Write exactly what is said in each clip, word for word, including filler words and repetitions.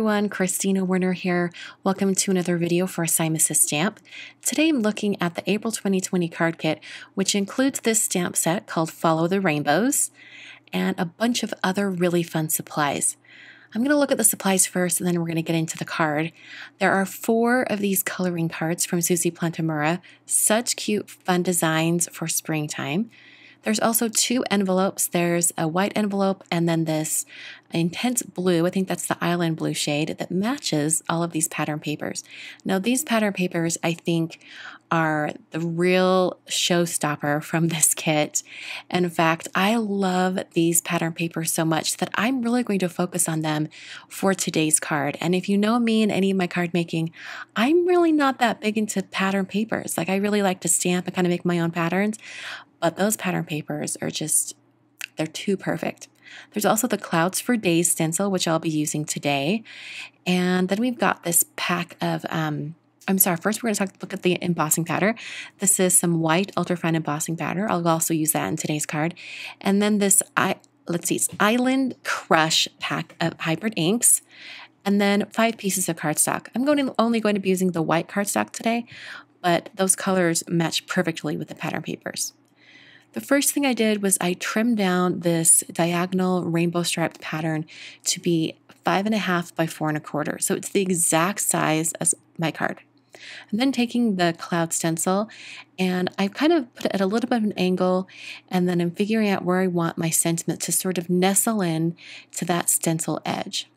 everyone, Christina Werner here. Welcome to another video for Simus Stamp. Today I'm looking at the April twenty twenty card kit, which includes this stamp set called Follow the Rainbows and a bunch of other really fun supplies. I'm going to look at the supplies first and then we're going to get into the card. There are four of these coloring cards from Susie Plantamura. Such cute, fun designs for springtime. There's also two envelopes. There's a white envelope and then this intense blue, I think that's the island blue shade, that matches all of these pattern papers. Now these pattern papers, I think, are the real showstopper from this kit. In fact, I love these pattern papers so much that I'm really going to focus on them for today's card. And if you know me and any of my card making, I'm really not that big into pattern papers. Like I really like to stamp and kind of make my own patterns. But those pattern papers are just, they're too perfect. There's also the Clouds for Days stencil, which I'll be using today. And then we've got this pack of, um, I'm sorry, first we're going to talk, look at the embossing powder. This is some white ultrafine embossing powder. I'll also use that in today's card. And then this, I let's see, it's Island Crush pack of hybrid inks. And then five pieces of cardstock. I'm going to, only going to be using the white cardstock today, but those colors match perfectly with the pattern papers. The first thing I did was I trimmed down this diagonal rainbow striped pattern to be five and a half by four and a quarter. So it's the exact size as my card. And then taking the cloud stencil and I've kind of put it at a little bit of an angle and then I'm figuring out where I want my sentiment to sort of nestle in to that stencil edge.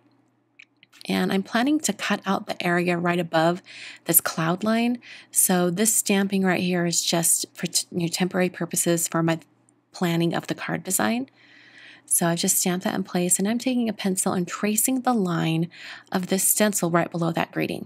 And I'm planning to cut out the area right above this cloud line. So this stamping right here is just for you know, temporary purposes for my planning of the card design. So I've just stamped that in place and I'm taking a pencil and tracing the line of this stencil right below that greeting.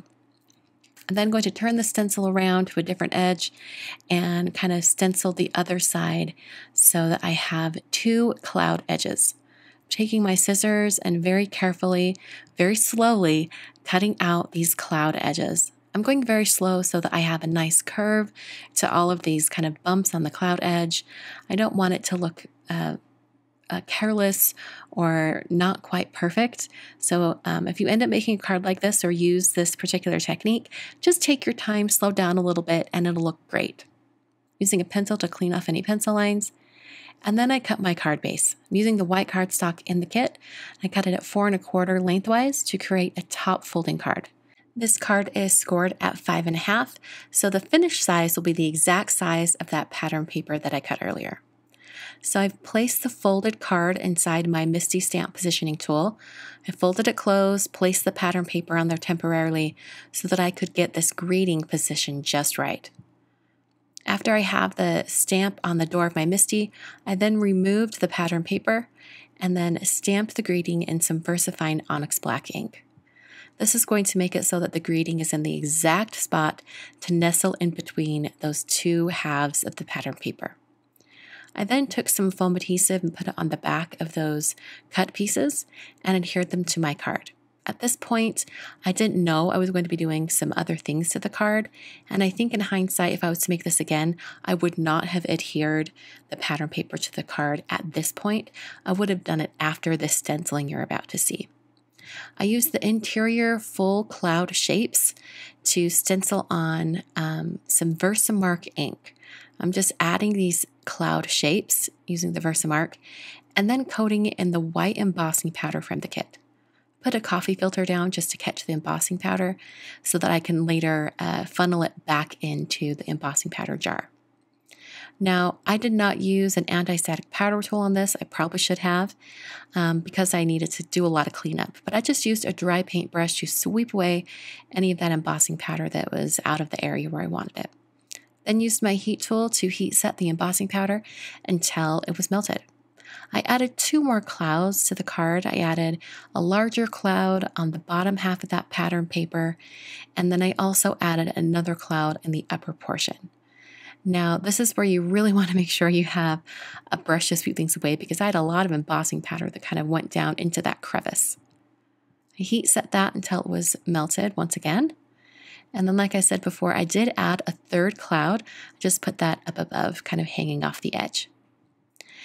I'm then going to turn the stencil around to a different edge and kind of stencil the other side so that I have two cloud edges. Taking my scissors and very carefully, very slowly cutting out these cloud edges. I'm going very slow so that I have a nice curve to all of these kind of bumps on the cloud edge. I don't want it to look uh, uh, careless or not quite perfect. So um, if you end up making a card like this or use this particular technique, just take your time, slow down a little bit, and it'll look great. Using a pencil to clean off any pencil lines. And then I cut my card base. I'm using the white cardstock in the kit. I cut it at four and a quarter lengthwise to create a top folding card. This card is scored at five and a half, so the finished size will be the exact size of that pattern paper that I cut earlier. So I've placed the folded card inside my Misty Stamp positioning tool. I folded it closed, placed the pattern paper on there temporarily so that I could get this greeting position just right. After I have the stamp on the door of my Misty, I then removed the pattern paper and then stamped the greeting in some VersaFine Onyx Black ink. This is going to make it so that the greeting is in the exact spot to nestle in between those two halves of the pattern paper. I then took some foam adhesive and put it on the back of those cut pieces and adhered them to my card. At this point, I didn't know I was going to be doing some other things to the card, and I think in hindsight, if I was to make this again, I would not have adhered the pattern paper to the card at this point. I would have done it after the stenciling you're about to see. I used the interior full cloud shapes to stencil on um, some Versamark ink. I'm just adding these cloud shapes using the Versamark, and then coating it in the white embossing powder from the kit. Put a coffee filter down just to catch the embossing powder so that I can later uh, funnel it back into the embossing powder jar. Now, I did not use an anti-static powder tool on this. I probably should have um, because I needed to do a lot of cleanup. But I just used a dry paintbrush to sweep away any of that embossing powder that was out of the area where I wanted it. Then used my heat tool to heat set the embossing powder until it was melted. I added two more clouds to the card. I added a larger cloud on the bottom half of that pattern paper, and then I also added another cloud in the upper portion. Now, this is where you really want to make sure you have a brush to sweep things away because I had a lot of embossing powder that kind of went down into that crevice. I heat set that until it was melted once again. And then, like I said before, I did add a third cloud. I just put that up above, kind of hanging off the edge.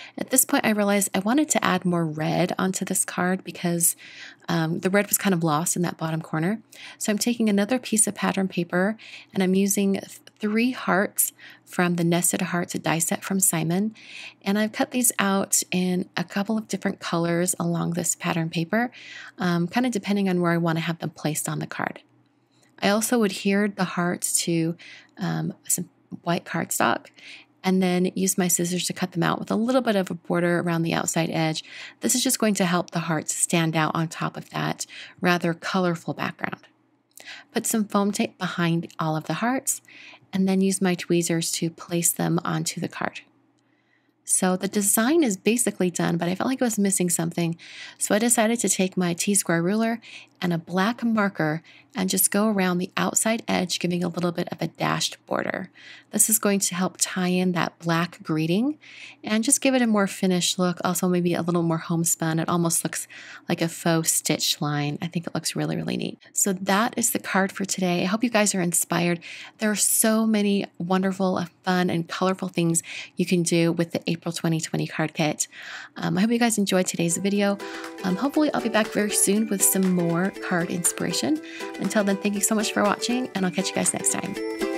At this point, I realized I wanted to add more red onto this card because um, the red was kind of lost in that bottom corner. So I'm taking another piece of pattern paper and I'm using three hearts from the Nested Hearts die set from Simon. And I've cut these out in a couple of different colors along this pattern paper, um, kind of depending on where I want to have them placed on the card. I also adhered the hearts to um, some white cardstock and then use my scissors to cut them out with a little bit of a border around the outside edge. This is just going to help the hearts stand out on top of that rather colorful background. Put some foam tape behind all of the hearts and then use my tweezers to place them onto the card. So the design is basically done, but I felt like I was missing something. So I decided to take my T-square ruler and a black marker and just go around the outside edge, giving a little bit of a dashed border. This is going to help tie in that black greeting and just give it a more finished look. Also maybe a little more homespun. It almost looks like a faux stitch line. I think it looks really, really neat. So that is the card for today. I hope you guys are inspired. There are so many wonderful, fun, and colorful things you can do with the April twenty twenty card kit. Um, I hope you guys enjoyed today's video. Um, hopefully I'll be back very soon with some more card inspiration. Until then, thank you so much for watching, and I'll catch you guys next time.